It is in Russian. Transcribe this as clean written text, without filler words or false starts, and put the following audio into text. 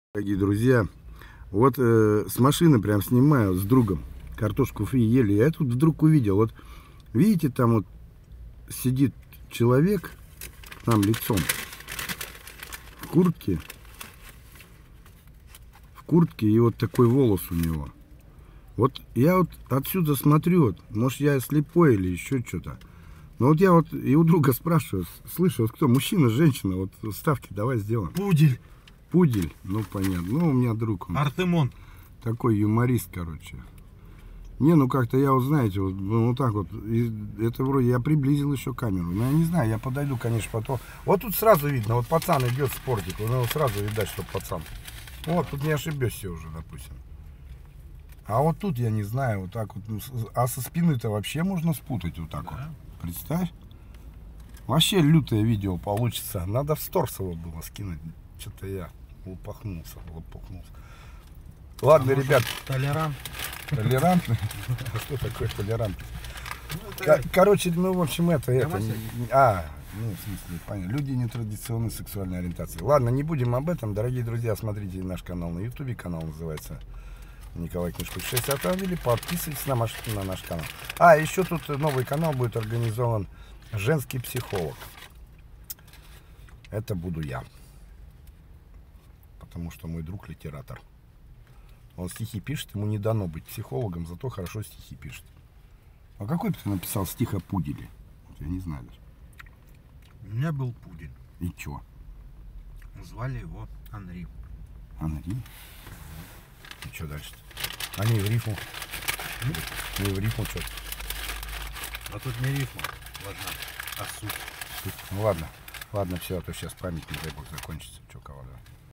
Дорогие друзья, вот с машины прям снимаю с другом, картошку фри ели. Я тут вдруг увидел, вот видите, там вот сидит человек к нам лицом в куртке и вот такой волос у него. Вот я вот отсюда смотрю, вот, может я слепой или еще что-то. Но вот я вот и у друга спрашиваю, слышь, вот кто, мужчина, женщина, вот ставки давай сделаем. Пудель. Пудель, ну понятно, ну у меня друг он. Артемон. Такой юморист, короче. Не, ну как-то я вот, знаете, вот, ну, вот так вот, это вроде я приблизил еще камеру. Но я не знаю, я подойду, конечно, потом. Вот тут сразу видно, вот пацан идет в спортик, ну сразу видать, что пацан. Вот, тут не ошибешься уже, допустим. А вот тут я не знаю, вот так вот, а со спины-то вообще можно спутать вот так, да. Вот. Представь. Вообще лютое видео получится. Надо в Сторсово было скинуть. Что-то я лопахнулся. Ладно, ребят. Толерант. Толерантный? Что такое толерантный? Короче, ну, в общем, это... Ну, в смысле, понятно. Люди нетрадиционной сексуальной ориентации. Ладно, не будем об этом. Дорогие друзья, смотрите наш канал на ютубе. Канал называется Николай Книжков 6 автомобилей. Подписывайтесь на наш канал. А, еще тут новый канал будет организован. Женский психолог. Это буду я. Потому что мой друг литератор. Он стихи пишет, ему не дано быть психологом, зато хорошо стихи пишет. А какой бы ты написал стих о пуделе? Я не знаю даже. У меня был пудель. И чё? Звали его Анри. Анри? И чё дальше-то? А не в рифму? Не в рифму что-то? А тут не рифма важна, а суть. Ну ладно, все, а то сейчас память, не дай бог, закончится. Чё, кого, да?